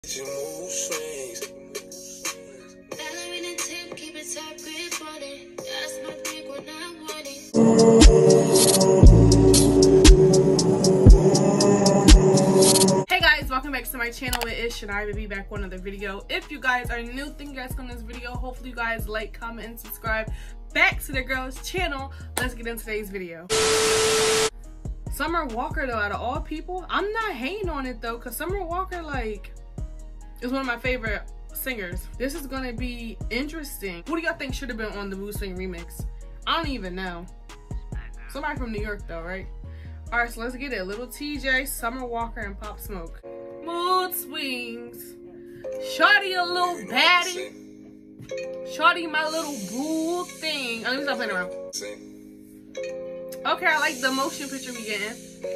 Hey guys, welcome back to my channel. It is Shania Baby back with another video. If you guys are new, thank you guys for this video. Hopefully you guys like, comment, and subscribe back to the girl's channel. Let's get into today's video. Summer Walker though, out of all people, I'm not hating on it though, because Summer Walker like is one of my favorite singers. This is gonna be interesting. Who do y'all think should have been on the Mood Swing remix? I don't even know. Somebody from New York though, right? All right, so let's get it. Little TJ, Summer Walker, and Pop Smoke. Mood Swings. Shawty a little baddie. Shawty my little boo thing. Let me stop playing around. Okay, I like the motion picture we getting.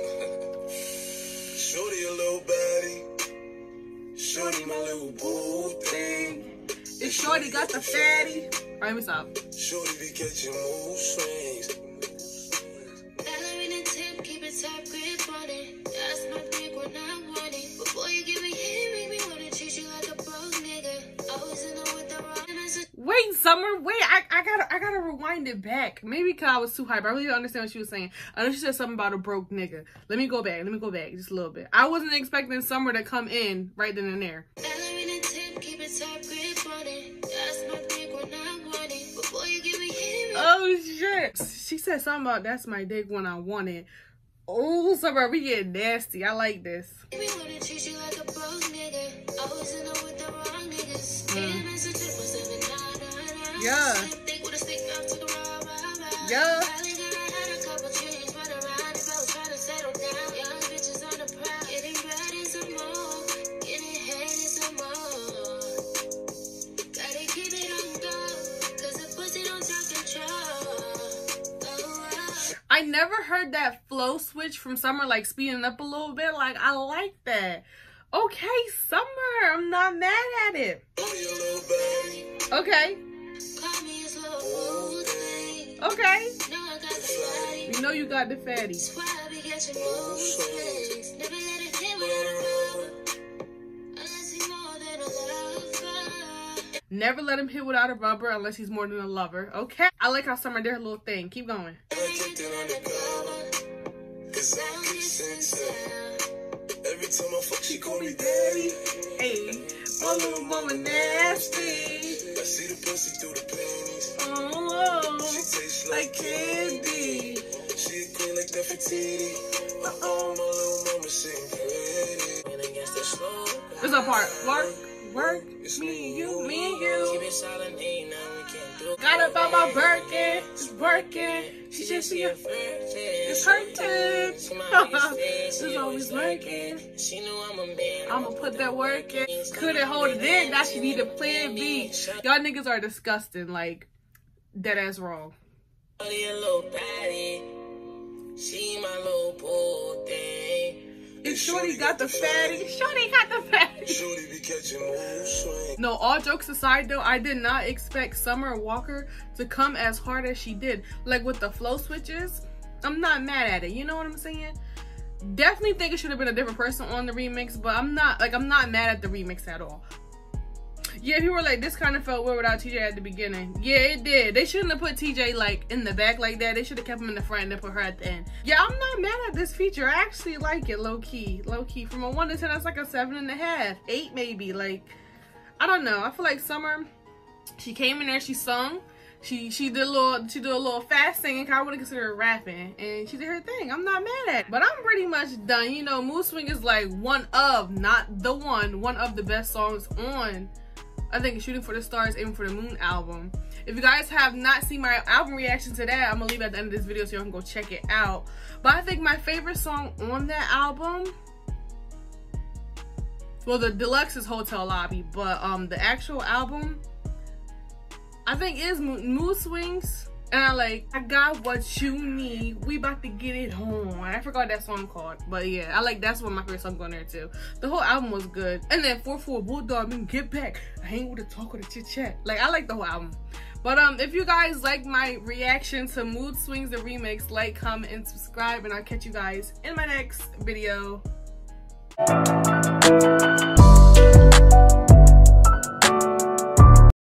Shorty a little baddie. Shorty my little boo thing. If Shorty got the fatty. All right, let me stop. Shorty be catching mood swings. Top grip on it. That's my dick when I want it. Before you give me hit, make me wanna treat you like a broke nigga. I was in there with the wrong message. Wait, Summer, wait, I gotta rewind it back. Maybe because I was too hype. I really don't understand what she was saying. I know she said something about a broke nigga. Let me go back just a little bit. I wasn't expecting Summer to come in right then and there. Oh shit. She said something about that's my dick when I want it. Oh, Summer, we getting nasty. I like this. Yeah. Yeah. I never heard that flow switch from Summer, like speeding up a little bit. Like, I like that. Okay, Summer, I'm not mad at it. Okay. Okay. You know you got the fatty. Never let him hit without a rubber unless he's more than a lover. Okay. I like how Summer did her little thing. Keep going. Every time I fuck, she call me daddy. Hey, my little mama nasty. I see the pussy through the panties. Oh, She tastes like candy. She a queen like Nefertiti. Oh, my little mama sing pretty. And against the slow. What's up, part? Work. Me and you. Keep it silent, ain't nothing we can't do. Got up on my Birkin. It's working. She just see it. It's hurting. It's always working. She knew I'm a man. I'ma put that work in. Couldn't hold it in. Now she need a plan B. Y'all niggas are disgusting. Like, dead ass wrong. Shorty a little baddie. She my little boo thing. If Shorty got the fatty. Shorty got the fatty. Shorty be catching mood swings. No, all jokes aside though, I did not expect Summer Walker to come as hard as she did. Like with the flow switches, I'm not mad at it. You know what I'm saying? Definitely think it should have been a different person on the remix, but I'm not mad at the remix at all. Yeah, people were like, this kind of felt weird without TJ at the beginning. Yeah, it did. They shouldn't have put TJ like in the back like that. They should have kept him in the front and then put her at the end. Yeah, I'm not mad at this feature. I actually like it, low key. From a 1 to 10, that's like a 7.5, 8 maybe. Like, I don't know. I feel like Summer, she came in there, she sung. She did a little fast singing. I wouldn't consider her rapping, and she did her thing. I'm not mad at it, but I'm pretty much done. You know, Mood Swing is like one of the best songs on, I think, Shooting for the Stars, Aiming for the Moon album. If you guys have not seen my album reaction to that, I'm gonna leave it at the end of this video so you can go check it out. But I think my favorite song on that album, well, the deluxe is Hotel Lobby, but the actual album, I think is Mood Swings. And I got what you need. We about to get it home. I forgot that song called. But yeah, that's one of my favorite songs on there too. The whole album was good. And then 4-4 Bulldog, man, get back. I ain't with the talk or the chit chat. Like, I like the whole album. But if you guys like my reaction to Mood Swings the remix, like, comment, and subscribe. And I'll catch you guys in my next video.